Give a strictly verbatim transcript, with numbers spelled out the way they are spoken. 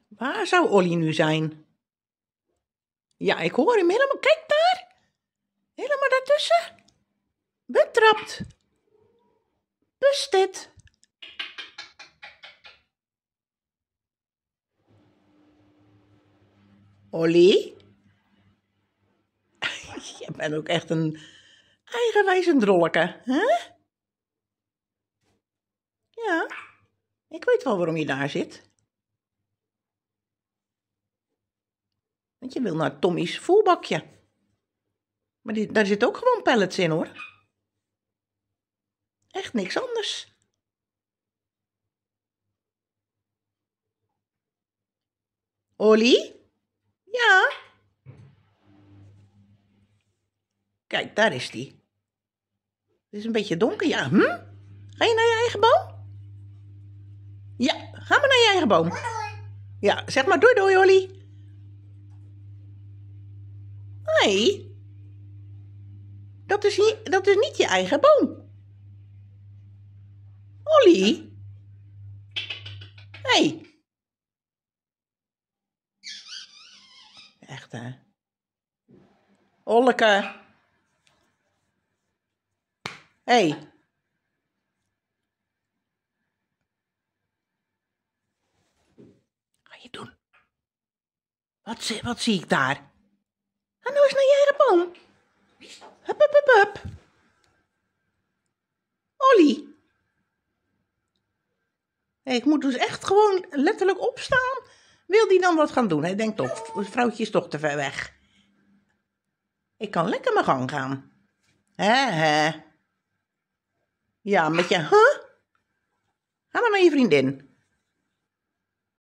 Waar zou Olly nu zijn? Ja, ik hoor hem helemaal. Kijk daar. Helemaal daartussen. Betrapt. Busted. Olly? Je bent ook echt een eigenwijze drolleke, hè? Ja, ik weet wel waarom je daar zit. Want je wil naar Tommy's voelbakje. Maar die, daar zit ook gewoon pellets in, hoor. Echt niks anders. Olly? Ja? Kijk, daar is die. Het is een beetje donker, ja. Hm? Ga je naar je eigen boom? Ja, ga maar naar je eigen boom. Ja, zeg maar doei doei, Olly. Nee, dat is niet, dat is niet je eigen boom. Olly? Hé. Hey. Echt, hè? Olleke. Hé. Hey. Ga je doen? Wat, zie- wat zie ik daar? Ga nou eens naar je eigen boom. Hup, hup, hup, hup. Olly. Hey, ik moet dus echt gewoon letterlijk opstaan. Wil die dan wat gaan doen? Hij denkt toch, het vrouwtje is toch te ver weg. Ik kan lekker mijn gang gaan. Hè, hè. Ja, met je, huh? Ga maar naar je vriendin.